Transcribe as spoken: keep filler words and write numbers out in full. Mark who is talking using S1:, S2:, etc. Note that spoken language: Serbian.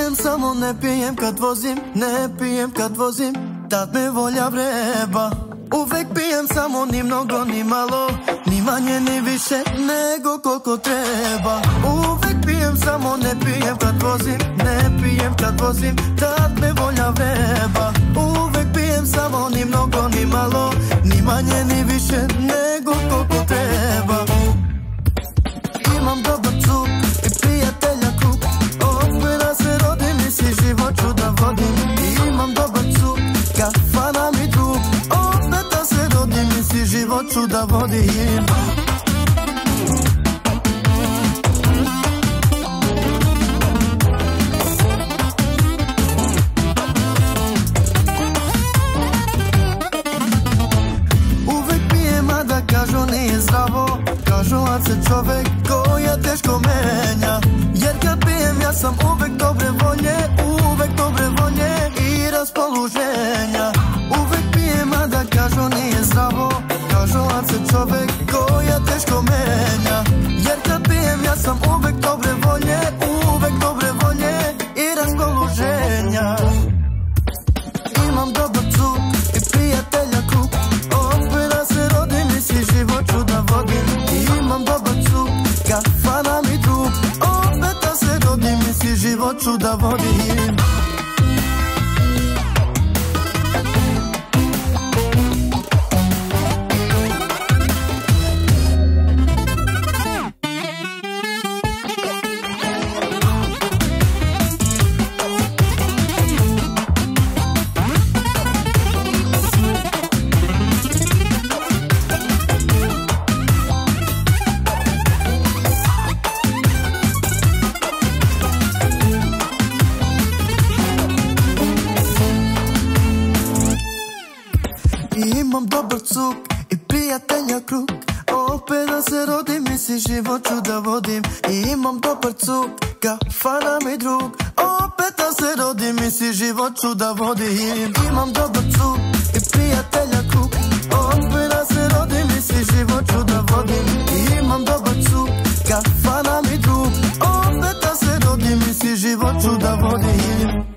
S1: pijem, samo ne pijem kad vozim, ne pijem kad vozim, tad me volja vreba. Uvek pijem, samo ni mnogo ni malo, ni manje ni više nego koliko treba. Uvek pijem, samo ne pijem kad vozim, ne pijem kad vozim, tad me volja vreba. Uvek pijem, samo ni mnogo ni malo, ni manje ni više nego koliko treba. Imam dobar cuk i prijatelja krug, opet da se rodim i si život ću da vodim. Imam dobar cuk, kafana mi drug, opet da se rodim i si život ću da vodim. Uvek pijem, a da kažu nije zdravo, kažu a se čovek koja teško menja. Jer kad pijem ja sam uvek dobre volje, uvek dobre volje i raspoloženja. Uvek pijem, a da kažu nije zdravo, kažu a se čovek koja teško menja. Jer kad pijem ja sam uvek dobre volje, uvek dobre volje i raspoloženja. Imam dobar cuk i prijatelja krug, opet da se rodim i si život ću da vodim. Imam dobar cuk, kafana mi drug, opet da se rodim i si život ću da vodim. Imam dobar cuk i prijatelja krug, opet da se rodim i si život ću da vodim. Imam dobar cuk, kafana mi drug, opet da se rodim i si život ću da vodim. Imam dobar cuk i prijatelja krug, opet da se rodim i si život ću da vodim. Imam dobar cuk, kafana mi drug, opet da se rodim i si život ću da vodim.